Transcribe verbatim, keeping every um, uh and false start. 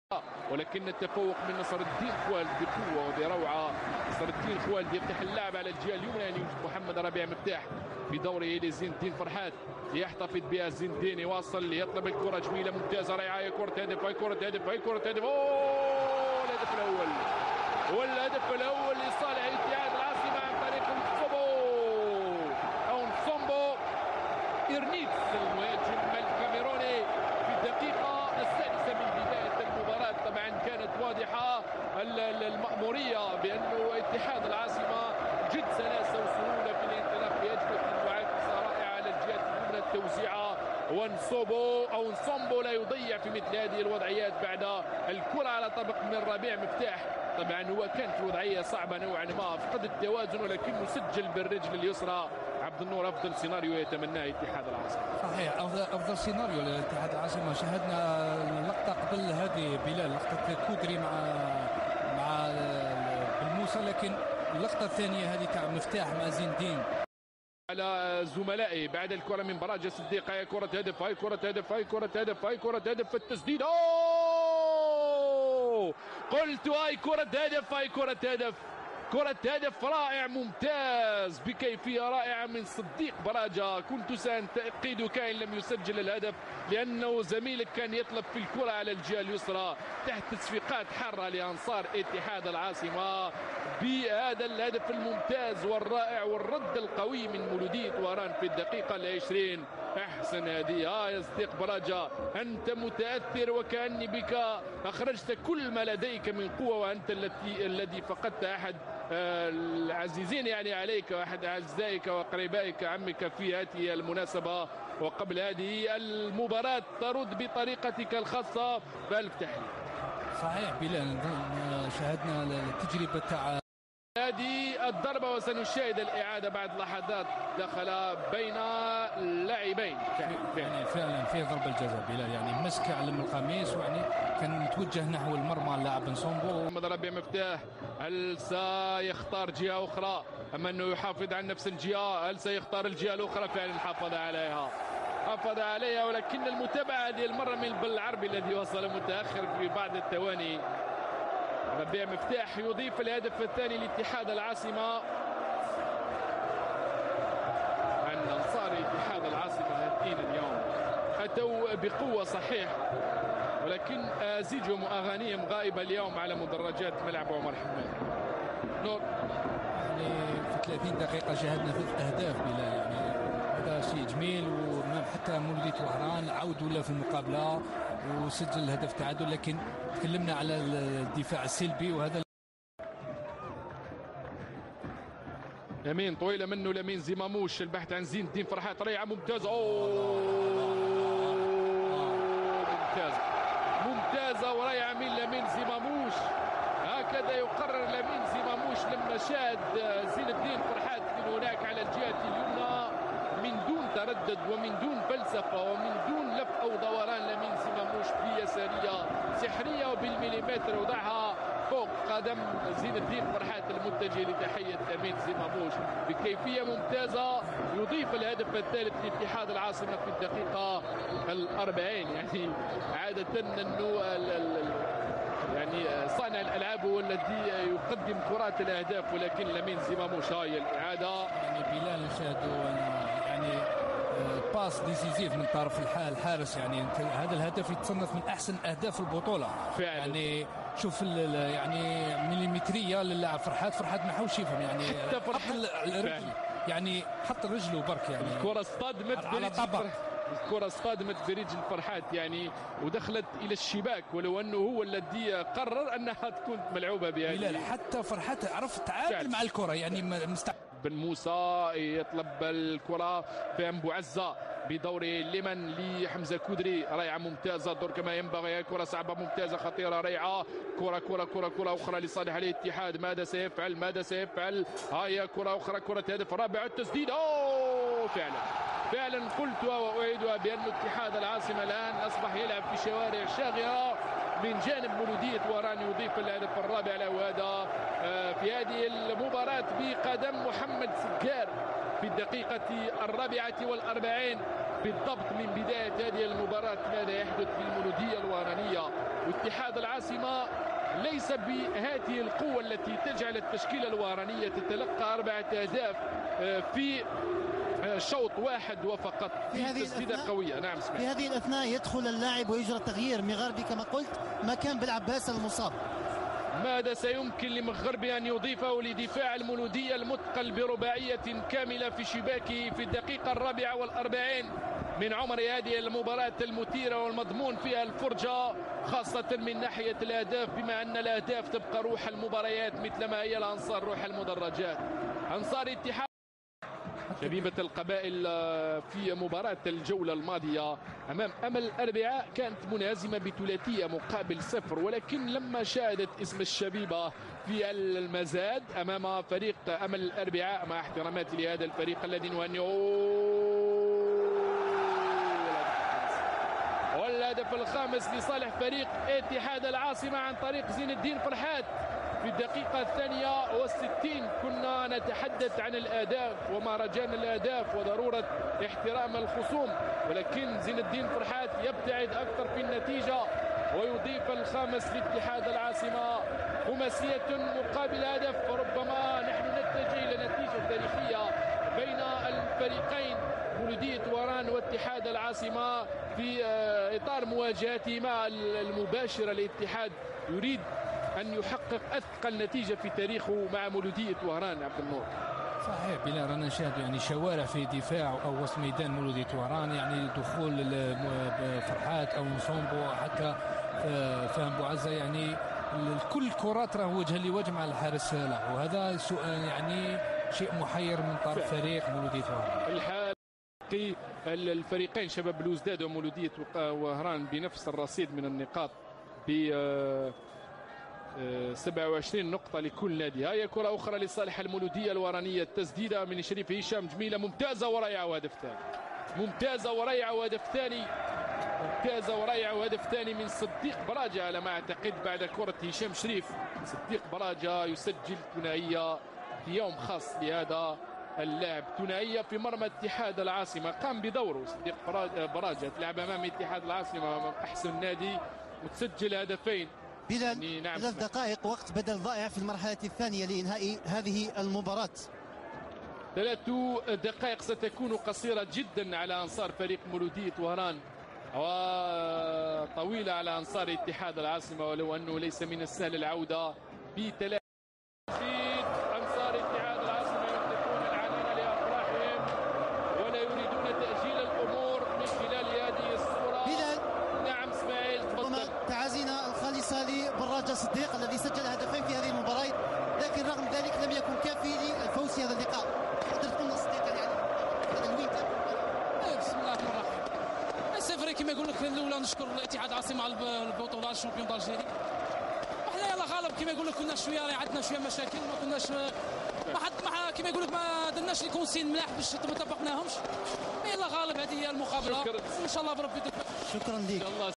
ولكن التفوق من نصر الدين خوالد بقوه وبروعه. نصر الدين خوالد يفتح اللعب على الجهه اليمنى، يعني محمد ربيع مفتاح بدوره لزين الدين فرحات يحتفظ بها. زين الدين يواصل يطلب الكره جميله ممتازه رائعه، كره هدف، هاي كره هدف، هاي كره هدف. اوه الهدف الاول، والهدف الاول لصالح اتحاد العاصمه عن طريق نصومبو او نصومبو إرنيتس المهاجم الكاميروني في الدقيقه السادسه من بدايه المباراه. طبعا كانت واضحه المأموريه بانه اتحاد العاصمه جد سلاسه وسهوله في الانطلاق بهجمه معاكسه رائعه على الجهه اليمنى التوزيعه، ونصوبو او نصومبو لا يضيع في مثل هذه الوضعيات بعد الكره على طبق من ربيع مفتاح. طبعا هو كان في وضعيه صعبه نوعا ما، فقد التوازن ولكنه سجل بالرجل اليسرى. عبد النور افضل سيناريو يتمناه اتحاد العاصمه. صحيح، افضل افضل سيناريو لاتحاد العاصمه. شاهدنا لقطه قبل هذه بلال، لقطه كودري مع مع بالموسى، لكن اللقطه الثانيه هذه تاع مفتاح مع زين الدين على زملائه بعد الكره من براجة صديق. هاي كره هدف، هاي كره هدف، هاي كره هدف، هاي كره هدف. التسديد اوه قلت هاي كره هدف، هاي كره هدف، كرة هدف رائع ممتاز بكيفية رائعة من صديق براجة. كنت سأنتقد كائن لم يسجل الهدف لأنه زميلك كان يطلب في الكرة على الجهة اليسرى تحت تصفيقات حارة لأنصار اتحاد العاصمة بهذا الهدف الممتاز والرائع والرد القوي من مولودية واران في الدقيقة العشرين. أحسن هذه آه يا صديق براجة، أنت متأثر وكأني بك أخرجت كل ما لديك من قوة، وأنت التي الذي فقدت أحد العزيزين يعني عليك واحد أعزائك وقريبائك عمك في هذه المناسبة. وقبل هذه المباراة ترد بطريقتك الخاصة، فألف تحية. صحيح بلال، شاهدنا التجربة تاع هذه الضربة وسنشاهد الإعادة بعد لحظات دخل بين اللاعبين. يعني فعلا في ضربة الجزاء بلال، يعني مسك على القميص ويعني كان متوجه نحو المرمى اللاعب نصومبو. محمد ربيع مفتاح، هل سيختار جهة أخرى أم أنه يحافظ على نفس الجهة؟ هل سيختار الجهة الأخرى؟ فعلا حافظ عليها، حافظ عليها، ولكن المتابعة هذه المرة من العربي الذي وصل متأخر في بعض الثواني. ربيع مفتاح يضيف الهدف الثاني لاتحاد العاصمة. عن أنصار اتحاد العاصمة هاتين اليوم أتوا بقوة صحيح، ولكن أزيجهم وأغانيهم غائبة اليوم على مدرجات ملعب عمر حماد. نور، يعني في ثلاثين دقيقة شاهدنا ثلاث أهداف بلال، يعني هذا شيء جميل. وحتى مولودية وهران عود ولا في المقابلة وسجل الهدف تعادل، لكن تكلمنا على الدفاع السلبي وهذا. يمين طويلة منه لمين زماموش، البحث عن زين الدين فرحات رائعة ممتازة. أوه ممتازة ممتازة ورائعة من لمين زماموش. هكذا يقرر لمين زماموش لما شاهد زين الدين فرحات من هناك على الجهة اليمنى من دون تردد ومن دون فلسفة ومن دون لف أو دوران. لمين زماموش بيسارية سحرية وبالمليمتر وضعها فوق قدم زين الدين فرحات المتجه لتحية لمين زماموش بكيفية ممتازة. يضيف الهدف الثالث لاتحاد العاصمة في الدقيقة الأربعين. يعني عادة أنه يعني صانع الألعاب هو الذي يقدم كرات الأهداف، ولكن لمين زماموش هاي الإعادة. يعني بلال نشاهدوا يعني باس ديسيزيف من طرف الحارس، يعني هذا الهدف يتصنف من احسن اهداف البطوله فعلا. يعني شوف يعني مليمتريه للاعب فرحات فرحات ما حاولش يفهم، يعني حط الرجل، يعني حط رجله برك، يعني الكره اصطدمت على طبق، الكرة اصطدمت برجل فرحات يعني ودخلت الى الشباك، ولو انه هو الذي قرر انها تكون ملعوبه بهذه. بلال حتى فرحات عرف تعامل مع الكره، يعني مست... بن موسى يطلب الكرة في أنبو عزة بدور لمن لحمزة كودري، رائعة ممتازة، دور كما ينبغي، كرة صعبة ممتازة خطيرة رائعة، كرة كرة كرة كرة أخرى لصالح الاتحاد. ماذا سيفعل ماذا سيفعل هاي كرة أخرى، كرة هدف رابع، التسديد أوه فعلا فعلا قلتها وأعيدها بأن اتحاد العاصمة الآن أصبح يلعب في شوارع شاغرة من جانب مولودية واران. يضيف الهدف الرابع له هذا في هذه المباراة بقدم محمد سكار. في الدقيقة الرابعة والأربعين بالضبط من بداية هذه المباراة. ماذا يحدث في المولودية الورانية؟ واتحاد العاصمة ليس بهذه القوة التي تجعل التشكيلة الورانية تتلقى أربعة أهداف في شوط واحد وفقط في تسديدة قوية. نعم في هذه الأثناء يدخل اللاعب ويجرى التغيير. مغربي كما قلت مكان بالعباس المصاب. ماذا سيمكن لمغربي أن يضيفه لدفاع المولودية المثقل برباعية كاملة في شباكه في الدقيقة الرابعة والأربعين من عمر هذه المباراة المثيرة والمضمون فيها الفرجة، خاصة من ناحية الأهداف، بما أن الأهداف تبقى روح المباريات مثلما هي الأنصار روح المدرجات. أنصار اتحاد شبيبة القبائل في مباراة الجولة الماضية أمام أمل الأربعاء كانت منهزمة بثلاثية مقابل صفر، ولكن لما شاهدت اسم الشبيبة في المزاد أمام فريق أمل الأربعاء، مع احتراماتي لهذا الفريق الذي نهنئه، والهدف الخامس لصالح فريق اتحاد العاصمة عن طريق زين الدين فرحات في الدقيقة الثانية والستين. كنا نتحدث عن الأهداف ومهرجان الأهداف وضرورة احترام الخصوم، ولكن زين الدين فرحات يبتعد أكثر في النتيجة ويضيف الخامس لاتحاد العاصمة. خماسية مقابل هدف، وربما نحن نتجه إلى نتيجة تاريخية بين الفريقين مولودية وهران واتحاد العاصمة في إطار مواجهته المباشرة. الاتحاد يريد أن يحقق أثقل نتيجة في تاريخه مع مولودية وهران. عبد النور صحيح بلا رانا نشاهد يعني شوارع في دفاع او وسط ميدان مولودية وهران، يعني دخول فرحات او نصومبو حتى فهم بوعزة، يعني كل كرات راه وجها لوجه مع الحارس له، وهذا سؤال يعني شيء محير من طرف فريق مولودية وهران. الحال الفريقين شباب بلوزداد ومولودية وهران بنفس الرصيد من النقاط ب سبعة وعشرين نقطة لكل نادي. هاي كرة أخرى لصالح المولودية الورانية، التسديدة من شريف هشام جميلة ممتازة ورائعة وهدف ثاني، ممتازة ورائعة وهدف ثاني، ممتازة ورائعة وهدف ثاني من صديق براجة على ما أعتقد بعد كرة هشام شريف. صديق براجة يسجل ثنائية في يوم خاص لهذا اللاعب، ثنائية في مرمى اتحاد العاصمة. قام بدوره صديق براجة، تلعب أمام اتحاد العاصمة أمام أحسن نادي وتسجل هدفين. بلال نعم ثلاث دقائق وقت بدل ضائع في المرحلة الثانية لإنهاء هذه المباراة. ثلاث دقائق ستكون قصيرة جدا على أنصار فريق مولودية وهران وطويلة على أنصار اتحاد العاصمة، ولو أنه ليس من السهل العودة بثلاث. أنصار اتحاد العاصمة يملكون العنان لأفراحهم ولا يريدون تأجيل الأمور من خلال هذه الصورة. بلال نعم اسماعيل تفضل. تعازينا الخالصة لبراجة صديق الذي سجل هدفين في هذه المباراة، لكن رغم ذلك لم يكن كافي للفوز في هذا اللقاء. تقدر تقول صديق يعني هذا الوين كان؟ بسم الله الرحمن الرحيم. سي كما يقول لك الاولى نشكر الاتحاد العاصمة على البطولة الشامبيون دالجيري. وحنا يلا غالب كما يقول لك كنا شويه عندنا شويه مشاكل، ما كناش ما حد ما كما يقول لك ما درناش لي كونسين ملاح باش ما طبقناهمش. يلا غالب هذه هي المقابله، وان شاء الله بربي. شكرا لك.